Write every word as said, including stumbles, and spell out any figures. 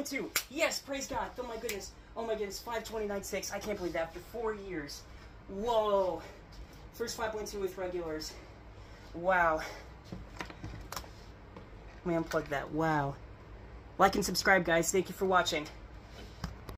point two. Yes, praise God. Oh my goodness. Oh my goodness. five twenty-nine point six. I can't believe that after four years. Whoa. First five point two with regulars. Wow. Let me unplug that. Wow. Like and subscribe, guys. Thank you for watching.